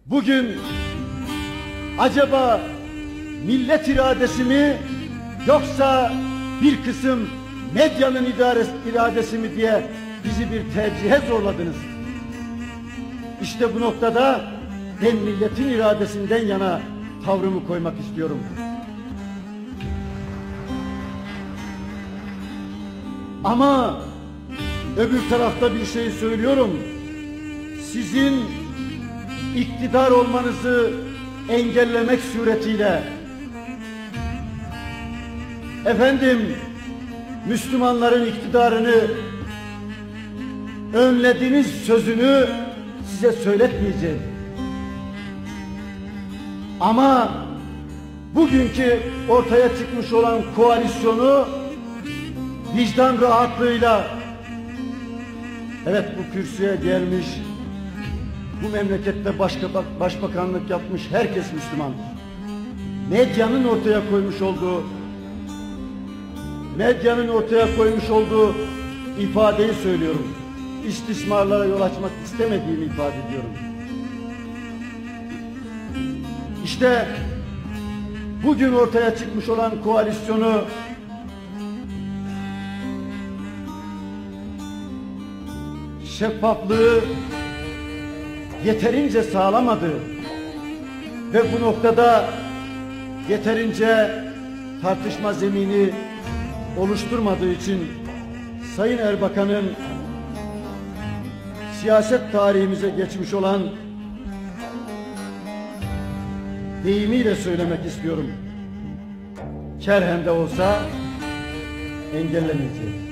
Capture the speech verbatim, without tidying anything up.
Bugün acaba millet iradesi mi yoksa bir kısım medyanın iradesi mi diye bizi bir tercihe zorladınız. İşte bu noktada ben milletin iradesinden yana tavrımı koymak istiyorum. Ama öbür tarafta bir şey söylüyorum. Sizin iktidar olmanızı engellemek suretiyle efendim Müslümanların iktidarını önlediğiniz sözünü size söyletmeyeceğim. Ama bugünkü ortaya çıkmış olan koalisyonu vicdan rahatlığıyla, evet bu kürsüye gelmiş, bu memlekette başka, başbakanlık yapmış herkes Müslüman. Medyanın ortaya koymuş olduğu medyanın ortaya koymuş olduğu ifadeyi söylüyorum. İstismarlara yol açmak istemediğimi ifade ediyorum. İşte bugün ortaya çıkmış olan koalisyonu şeffaflığı yeterince sağlamadı ve bu noktada yeterince tartışma zemini oluşturmadığı için Sayın Erbakan'ın siyaset tarihimize geçmiş olan deyimiyle söylemek istiyorum. Kerhen de olsa engellemeyeceğiz.